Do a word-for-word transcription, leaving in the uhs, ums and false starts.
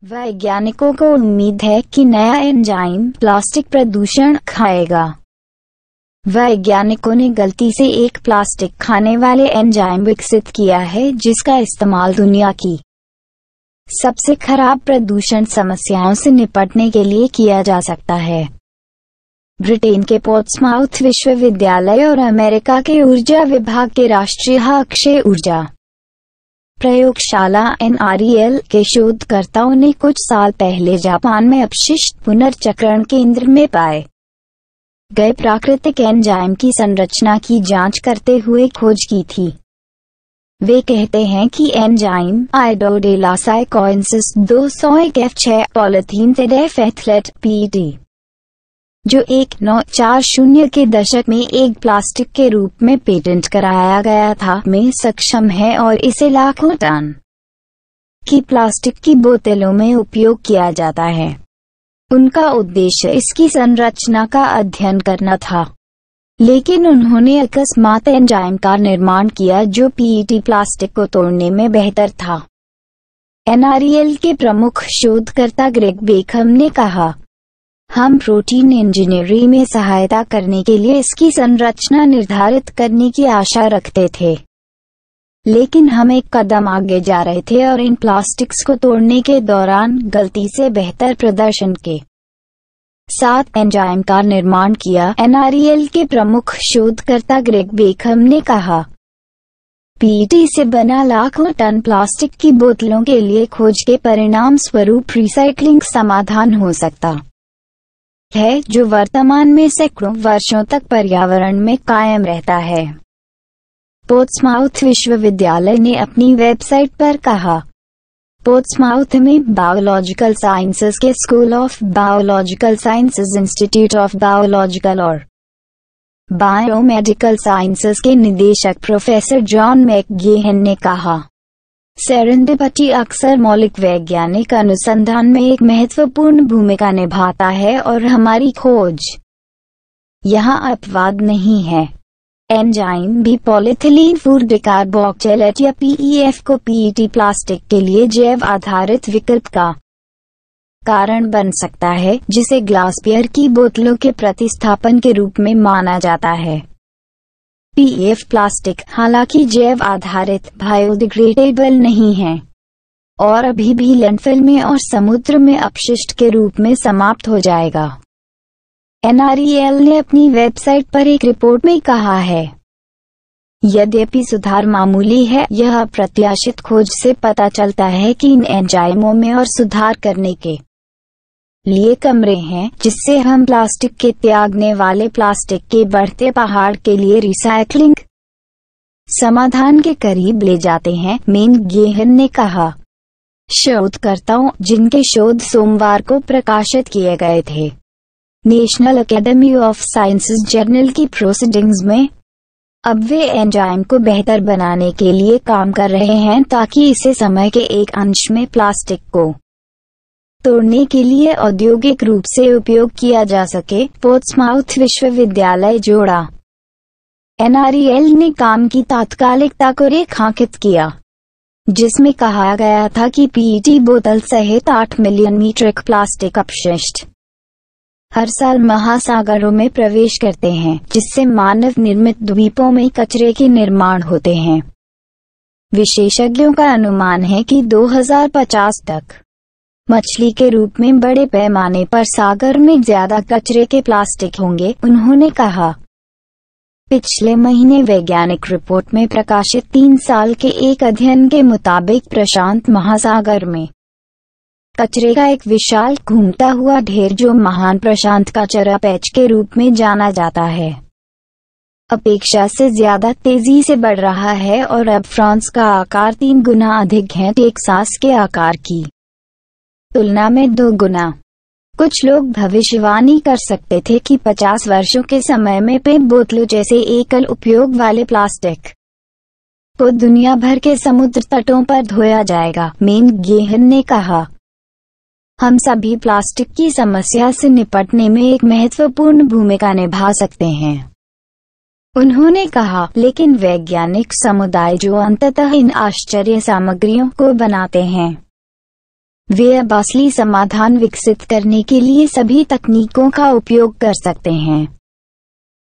वैज्ञानिकों को उम्मीद है कि नया एंजाइम प्लास्टिक प्रदूषण खाएगा। वैज्ञानिकों ने गलती से एक प्लास्टिक खाने वाले एंजाइम विकसित किया है जिसका इस्तेमाल दुनिया की सबसे खराब प्रदूषण समस्याओं से निपटने के लिए किया जा सकता है। ब्रिटेन के पोर्ट्समाउथ विश्वविद्यालय और अमेरिका के ऊर्जा विभाग के राष्ट्रीय अक्षय ऊर्जा प्रयोगशाला एन आर ई एल के शोधकर्ताओं ने कुछ साल पहले जापान में अपशिष्ट पुनर्चक्रण केंद्र में पाए गए प्राकृतिक एंजाइम की संरचना की जांच करते हुए खोज की थी। वे कहते हैं कि एंजाइम आइडोडेलासाइकोइंसिस दो सौ एक एफ छह polyethylene terephthalate P E T जो एक नौ चार शून्य के दशक में एक प्लास्टिक के रूप में पेटेंट कराया गया था में सक्षम है और इसे लाखों टन की प्लास्टिक की बोतलों में उपयोग किया जाता है। उनका उद्देश्य इसकी संरचना का अध्ययन करना था, लेकिन उन्होंने अकस्मात एंजाइम का निर्माण किया जो पी ई टी प्लास्टिक को तोड़ने में बेहतर था। एन आर ई एल के प्रमुख शोधकर्ता ग्रेग बेकहम ने कहा, हम प्रोटीन इंजीनियरिंग में सहायता करने के लिए इसकी संरचना निर्धारित करने की आशा रखते थे, लेकिन हम एक कदम आगे जा रहे थे और इन प्लास्टिक्स को तोड़ने के दौरान गलती से बेहतर प्रदर्शन के साथ एंजाइम का निर्माण किया। एन आर ई एल के प्रमुख शोधकर्ता ग्रेग बेकहम ने कहा, पी ई टी से बना लाखों टन प्लास्टिक की बोतलों के लिए खोज के परिणाम स्वरूप रिसाइक्लिंग समाधान हो सकता है जो वर्तमान में सैकड़ों वर्षों तक पर्यावरण में कायम रहता है। पोर्ट्समाउथ विश्वविद्यालय ने अपनी वेबसाइट पर कहा, पोर्ट्समाउथ में बायोलॉजिकल साइंसेज के school of biological sciences, institute of biological और बायोमेडिकल साइंसेज के निदेशक प्रोफेसर जॉन मैकगेहन ने कहा, सेरेंडिपिटी अक्सर मौलिक वैज्ञानिक अनुसंधान में एक महत्वपूर्ण भूमिका निभाता है और हमारी खोज यहाँ अपवाद नहीं है। एंजाइम भी पॉलीथिलीन फूड डिकार्बोक्सिलेट या पी ई एफ को पी ई टी प्लास्टिक के लिए जैव आधारित विकल्प का कारण बन सकता है, जिसे ग्लास बियर की बोतलों के प्रतिस्थापन के रूप में माना जाता है। पी ई एफ प्लास्टिक हालांकि जैव आधारित बायोडिग्रेडेबल नहीं है और अभी भी लैंडफिल में और समुद्र में अपशिष्ट के रूप में समाप्त हो जाएगा। एन आर ई एल ने अपनी वेबसाइट पर एक रिपोर्ट में कहा है, यद्यपि सुधार मामूली है, यह अप्रत्याशित खोज से पता चलता है कि इन एंजाइमों में और सुधार करने के लिए कमरे हैं, जिससे हम प्लास्टिक के त्यागने वाले प्लास्टिक के बढ़ते पहाड़ के लिए रिसाइक्लिंग समाधान के करीब ले जाते हैं, मैकगेहन ने कहा। शोधकर्ताओं, जिनके शोध सोमवार को प्रकाशित किए गए थे national academy of sciences journal की प्रोसीडिंग्स में, अब वे एंजाइम को बेहतर बनाने के लिए काम कर रहे हैं ताकि इसे समय के एक अंश में प्लास्टिक को तोड़ने के लिए औद्योगिक रूप से उपयोग किया जा सके। पोर्ट्समाउथ विश्वविद्यालय जोड़ा। एन आर ई एल ने काम की तात्कालिकता को रेखांकित किया, जिसमें कहा गया था कि पी ई टी बोतल सहित आठ मिलियन मीट्रिक प्लास्टिक अपशिष्ट हर साल महासागरों में प्रवेश करते हैं, जिससे मानव निर्मित द्वीपों में कचरे के निर्माण होते हैं। विशेषज्ञों का अनुमान है कि दो हज़ार पचास तक मछली के रूप में बड़े पैमाने पर सागर में ज्यादा कचरे के प्लास्टिक होंगे, उन्होंने कहा। पिछले महीने वैज्ञानिक रिपोर्ट में प्रकाशित तीन साल के एक अध्ययन के मुताबिक प्रशांत महासागर में कचरे का एक विशाल घूमता हुआ ढेर, जो महान प्रशांत कचरा पैच के रूप में जाना जाता है, अपेक्षा से ज्यादा तेजी से बढ़ रहा है और अब फ्रांस का आकार तीन गुना अधिक है, टेक्सास के आकार की तुलना में दो गुना। कुछ लोग भविष्यवाणी कर सकते थे कि पचास वर्षों के समय में पेय बोतलों जैसे एकल उपयोग वाले प्लास्टिक को दुनिया भर के समुद्र तटों पर धोया जाएगा, मैकगेहन ने कहा। हम सभी प्लास्टिक की समस्या से निपटने में एक महत्वपूर्ण भूमिका निभा सकते हैं, उन्होंने कहा, लेकिन वैज्ञानिक समुदाय जो अंततः इन आश्चर्य सामग्रियों को बनाते हैं वे अब असली समाधान विकसित करने के लिए सभी तकनीकों का उपयोग कर सकते हैं।